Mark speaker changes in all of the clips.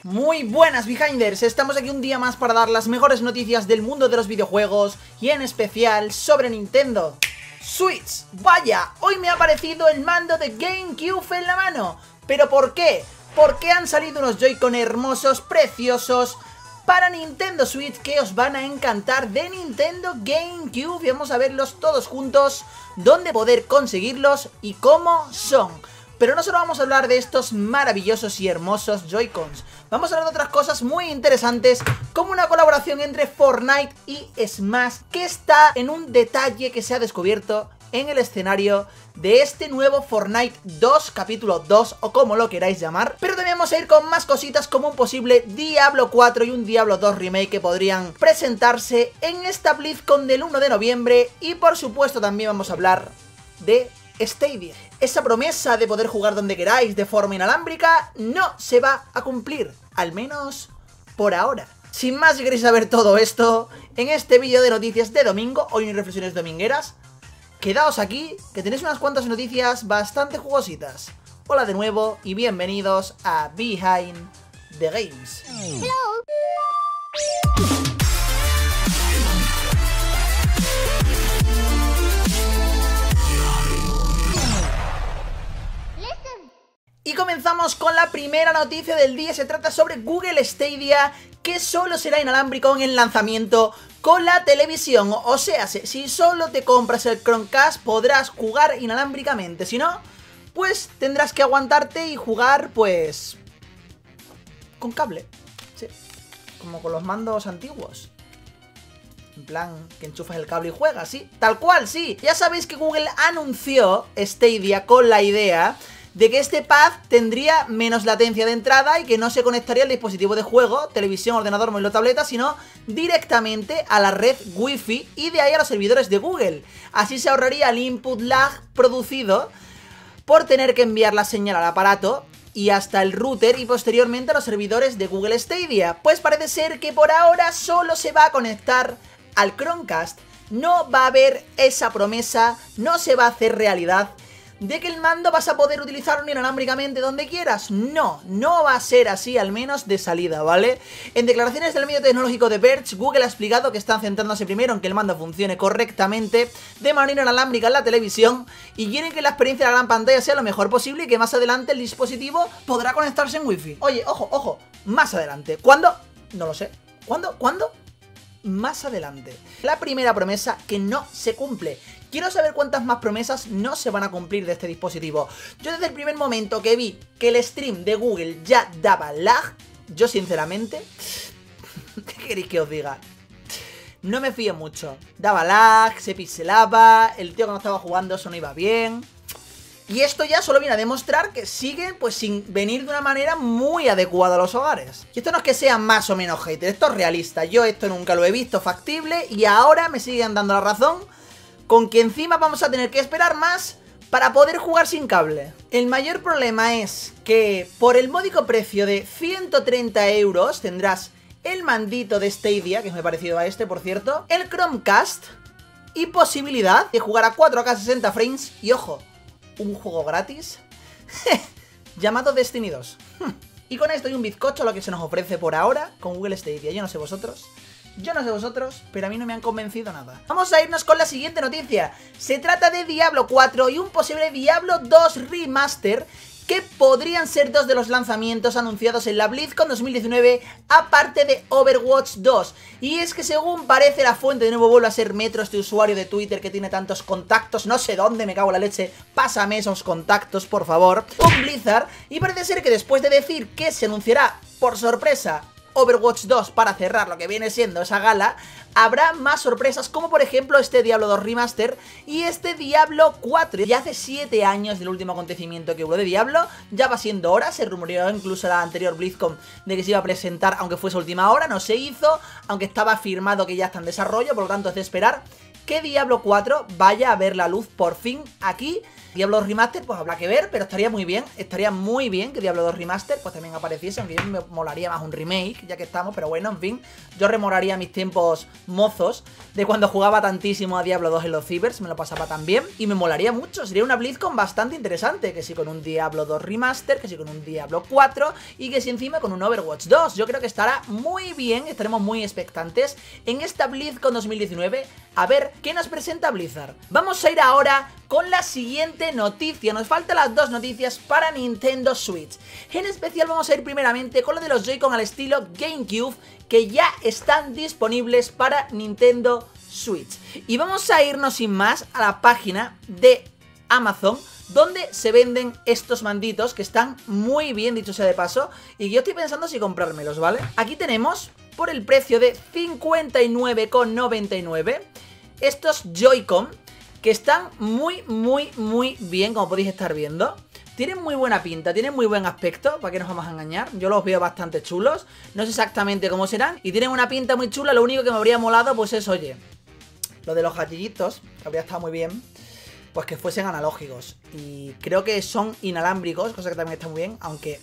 Speaker 1: Muy buenas Behinders, estamos aquí un día más para dar las mejores noticias del mundo de los videojuegos y en especial sobre Nintendo Switch. Vaya, hoy me ha aparecido el mando de GameCube en la mano. ¿Pero por qué? Porque han salido unos Joy-Con hermosos, preciosos para Nintendo Switch que os van a encantar de Nintendo GameCube y vamos a verlos todos juntos, dónde poder conseguirlos y cómo son. Pero no solo vamos a hablar de estos maravillosos y hermosos Joy-Cons, vamos a hablar de otras cosas muy interesantes, como una colaboración entre Fortnite y Smash, que está en un detalle que se ha descubierto en el escenario de este nuevo Fortnite 2, capítulo 2, o como lo queráis llamar. Pero también vamos a ir con más cositas, como un posible Diablo 4 y un Diablo 2 Remake que podrían presentarse en esta BlizzCon del 1 de noviembre. Y por supuesto también vamos a hablar de Stadia. Esa promesa de poder jugar donde queráis de forma inalámbrica no se va a cumplir, al menos por ahora. Sin más, si queréis saber todo esto, en este vídeo de noticias de domingo, hoy en reflexiones domingueras, quedaos aquí, que tenéis unas cuantas noticias bastante jugositas. Hola de nuevo y bienvenidos a Behind the Games. Hello. Y comenzamos con la primera noticia del día. Se trata sobre Google Stadia, que solo será inalámbrico en el lanzamiento con la televisión. O sea, si solo te compras el Chromecast podrás jugar inalámbricamente. Si no, pues tendrás que aguantarte y jugar, pues, con cable. Sí, como con los mandos antiguos. En plan, que enchufas el cable y juegas, ¿sí? Tal cual, sí. Ya sabéis que Google anunció Stadia con la idea de que este pad tendría menos latencia de entrada y que no se conectaría al dispositivo de juego, televisión, ordenador, móvil o tableta, sino directamente a la red Wi-Fi y de ahí a los servidores de Google. Así se ahorraría el input lag producido por tener que enviar la señal al aparato y hasta el router y posteriormente a los servidores de Google Stadia. Pues parece ser que por ahora solo se va a conectar al Chromecast. No va a haber esa promesa, no se va a hacer realidad de que el mando vas a poder utilizarlo inalámbricamente donde quieras. No va a ser así, al menos de salida, ¿vale? En declaraciones del medio tecnológico de Verge, Google ha explicado que están centrándose primero en que el mando funcione correctamente de manera inalámbrica en la televisión y quieren que la experiencia de la gran pantalla sea lo mejor posible y que más adelante el dispositivo podrá conectarse en Wi-Fi. Oye, ojo, más adelante. ¿Cuándo? No lo sé. ¿Cuándo? Más adelante. La primera promesa que no se cumple. Quiero saber cuántas más promesas no se van a cumplir de este dispositivo. Yo desde el primer momento que vi que el stream de Google ya daba lag, yo sinceramente, ¿qué queréis que os diga? No me fío mucho. Daba lag, se pixelaba, el tío cuando estaba jugando eso no iba bien. Y esto ya solo viene a demostrar que siguen pues sin venir de una manera muy adecuada a los hogares. Y esto no es que sea más o menos hater, esto es realista. Yo esto nunca lo he visto factible y ahora me siguen dando la razón con que encima vamos a tener que esperar más para poder jugar sin cable. El mayor problema es que por el módico precio de 130 € tendrás el mandito de Stadia, que es muy parecido a este por cierto, el Chromecast y posibilidad de jugar a 4K 60 frames y ojo, un juego gratis llamado Destiny 2. Y con esto y un bizcocho lo que se nos ofrece por ahora con Google Stadia. Yo no sé vosotros, pero a mí no me han convencido nada. Vamos a irnos con la siguiente noticia. Se trata de Diablo 4 y un posible Diablo 2 Remaster, que podrían ser dos de los lanzamientos anunciados en la BlizzCon 2019, aparte de Overwatch 2. Y es que según parece la fuente, de nuevo vuelve a ser Metro, este usuario de Twitter que tiene tantos contactos, no sé dónde, me cago en la leche, pásame esos contactos por favor, con Blizzard, y parece ser que después de decir que se anunciará por sorpresa Overwatch 2 para cerrar lo que viene siendo esa gala, habrá más sorpresas como por ejemplo este Diablo 2 Remaster y este Diablo 4. Ya hace 7 años del último acontecimiento que hubo de Diablo, ya va siendo hora, se rumoreó incluso la anterior BlizzCon de que se iba a presentar aunque fuese última hora, no se hizo, aunque estaba firmado que ya está en desarrollo, por lo tanto es de esperar que Diablo 4 vaya a ver la luz por fin aquí. Diablo 2 Remaster, pues habrá que ver, pero estaría muy bien que Diablo 2 Remaster pues también apareciese, aunque a mí me molaría más un remake, ya que estamos, pero bueno, en fin, yo rememoraría mis tiempos mozos de cuando jugaba tantísimo a Diablo 2 en los cibers, me lo pasaba tan bien, y me molaría mucho, sería una BlizzCon bastante interesante, que si con un Diablo 2 Remaster, que si con un Diablo 4, y que si encima con un Overwatch 2, yo creo que estará muy bien, estaremos muy expectantes en esta BlizzCon 2019, a ver qué nos presenta Blizzard. Vamos a ir ahora con la siguiente noticia, nos faltan las dos noticias para Nintendo Switch. En especial vamos a ir primeramente con lo de los Joy-Con al estilo GameCube, que ya están disponibles para Nintendo Switch. Y vamos a irnos sin más a la página de Amazon, donde se venden estos manditos, que están muy bien, dicho sea de paso, y yo estoy pensando si comprármelos, ¿vale? Aquí tenemos, por el precio de 59,99, estos Joy-Con, que están muy bien, como podéis estar viendo. Tienen muy buena pinta, tienen muy buen aspecto, ¿para qué nos vamos a engañar? Yo los veo bastante chulos, no sé exactamente cómo serán, y tienen una pinta muy chula. Lo único que me habría molado, pues es, oye, lo de los gatillitos, que habría estado muy bien, pues que fuesen analógicos. Y creo que son inalámbricos, cosa que también está muy bien, aunque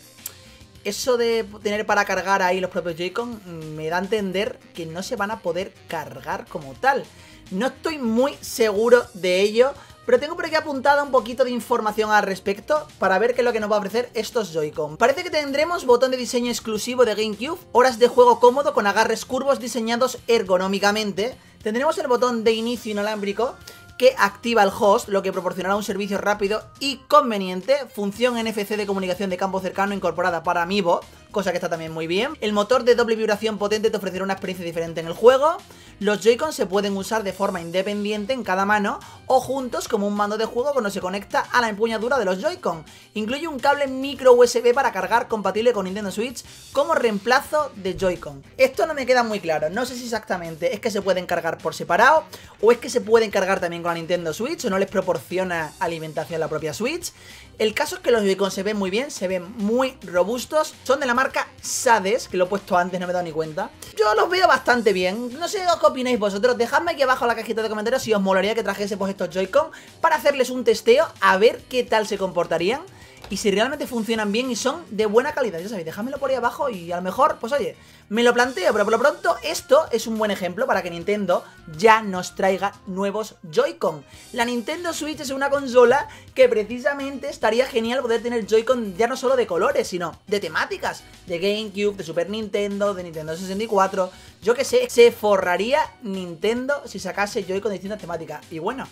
Speaker 1: eso de tener para cargar ahí los propios Joy-Con me da a entender que no se van a poder cargar como tal. No estoy muy seguro de ello, pero tengo por aquí apuntada un poquito de información al respecto para ver qué es lo que nos va a ofrecer estos Joy-Con. Parece que tendremos botón de diseño exclusivo de GameCube, horas de juego cómodo con agarres curvos diseñados ergonómicamente. Tendremos el botón de inicio inalámbrico que activa el host, lo que proporcionará un servicio rápido y conveniente. Función NFC de comunicación de campo cercano incorporada para Amiibo, cosa que está también muy bien. El motor de doble vibración potente te ofrecerá una experiencia diferente en el juego. Los Joy-Con se pueden usar de forma independiente en cada mano o juntos como un mando de juego cuando se conecta a la empuñadura de los Joy-Con. Incluye un cable micro USB para cargar compatible con Nintendo Switch como reemplazo de Joy-Con. Esto no me queda muy claro, no sé si exactamente es que se pueden cargar por separado o es que se pueden cargar también con la Nintendo Switch o no les proporciona alimentación la propia Switch. El caso es que los Joy-Con se ven muy bien, se ven muy robustos. Son de la marca Sades, que lo he puesto antes, no me he dado ni cuenta. Yo los veo bastante bien. No sé qué opináis vosotros. Dejadme aquí abajo en la cajita de comentarios si os molaría que trajese pues estos Joy-Con para hacerles un testeo, a ver qué tal se comportarían y si realmente funcionan bien y son de buena calidad. Ya sabéis, dejádmelo por ahí abajo y a lo mejor, pues oye, me lo planteo. Pero por lo pronto esto es un buen ejemplo para que Nintendo ya nos traiga nuevos Joy-Con. La Nintendo Switch es una consola que precisamente estaría genial poder tener Joy-Con ya no solo de colores, sino de temáticas, de GameCube, de Super Nintendo, de Nintendo 64. Yo que sé, se forraría Nintendo si sacase Joy-Con de distintas temáticas. Y bueno,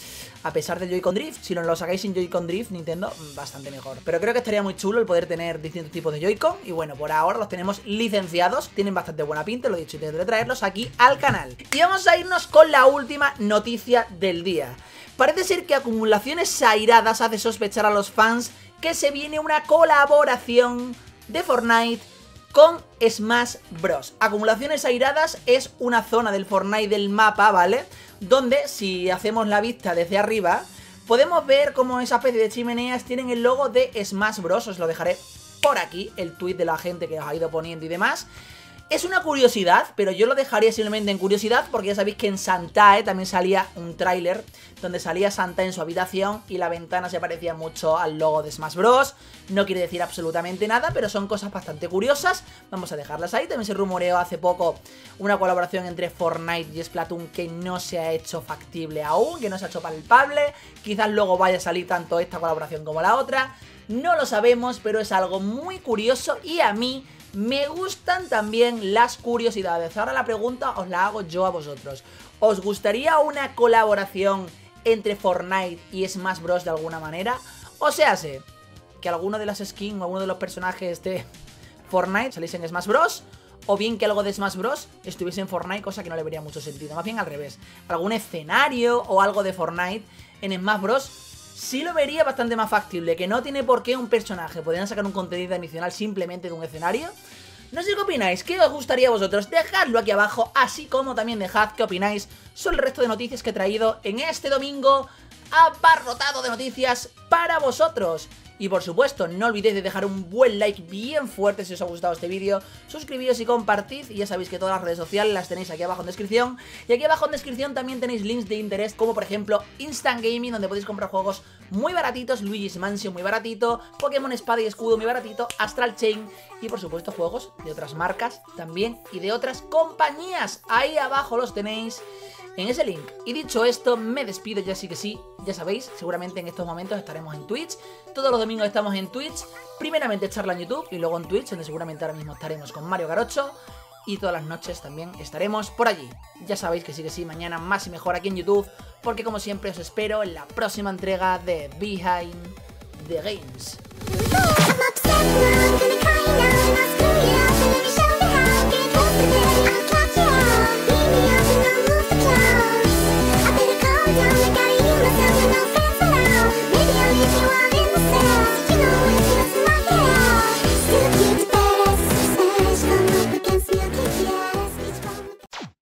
Speaker 1: a pesar del Joy-Con Drift, si no lo sacáis sin Joy-Con Drift, Nintendo, bastante mejor. Pero creo que estaría muy chulo el poder tener distintos tipos de Joy-Con. Y bueno, por ahora los tenemos licenciados, tienen bastante buena pinta, lo he dicho, intentaré traerlos aquí al canal. Y vamos a irnos con la última noticia del día. Parece ser que acumulaciones airadas hace sospechar a los fans que se viene una colaboración de Fortnite con Smash Bros. Acumulaciones airadas es una zona del Fortnite del mapa, ¿vale? Donde si hacemos la vista desde arriba podemos ver como esa especie de chimeneas tienen el logo de Smash Bros. Os lo dejaré por aquí, el tweet de la gente que os ha ido poniendo y demás. Es una curiosidad, pero yo lo dejaría simplemente en curiosidad porque ya sabéis que en Santae también salía un tráiler donde salía Santa en su habitación y la ventana se parecía mucho al logo de Smash Bros. No quiere decir absolutamente nada, pero son cosas bastante curiosas. Vamos a dejarlas ahí. También se rumoreó hace poco una colaboración entre Fortnite y Splatoon que no se ha hecho factible aún, que no se ha hecho palpable. Quizás luego vaya a salir tanto esta colaboración como la otra. No lo sabemos, pero es algo muy curioso y a mí me gustan también las curiosidades. Ahora la pregunta os la hago yo a vosotros. ¿Os gustaría una colaboración entre Fortnite y Smash Bros de alguna manera? O sea, sé que alguno de las skins o alguno de los personajes de Fortnite saliese en Smash Bros, o bien que algo de Smash Bros estuviese en Fortnite, cosa que no le vería mucho sentido. Más bien al revés, algún escenario o algo de Fortnite en Smash Bros sí lo vería bastante más factible, que no tiene por qué un personaje. Podrían sacar un contenido adicional simplemente de un escenario. No sé qué opináis, ¿qué os gustaría a vosotros? Dejadlo aquí abajo, así como también dejad qué opináis sobre el resto de noticias que he traído en este domingo abarrotado de noticias para vosotros. Y por supuesto, no olvidéis de dejar un buen like bien fuerte si os ha gustado este vídeo, suscribíos y compartid, y ya sabéis que todas las redes sociales las tenéis aquí abajo en descripción, y aquí abajo en descripción también tenéis links de interés, como por ejemplo Instant Gaming, donde podéis comprar juegos muy baratitos, Luigi's Mansion muy baratito, Pokémon Espada y Escudo muy baratito, Astral Chain y por supuesto juegos de otras marcas también y de otras compañías. Ahí abajo los tenéis en ese link. Y dicho esto, me despido, ya sí que sí, ya sabéis, seguramente en estos momentos estaremos en Twitch. Todos los domingos estamos en Twitch, primeramente charla en YouTube y luego en Twitch, donde seguramente ahora mismo estaremos con Mario Garocho. Y todas las noches también estaremos por allí. Ya sabéis que sí, mañana más y mejor aquí en YouTube, porque como siempre os espero en la próxima entrega de Behind the Games.